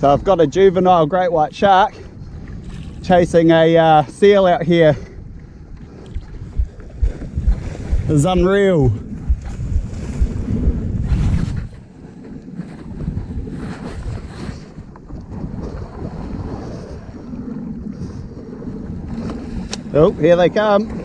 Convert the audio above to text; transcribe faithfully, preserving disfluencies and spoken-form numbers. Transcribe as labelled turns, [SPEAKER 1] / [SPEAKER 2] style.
[SPEAKER 1] So I've got a juvenile great white shark chasing a uh, seal out here. It's unreal. Oh, here they come.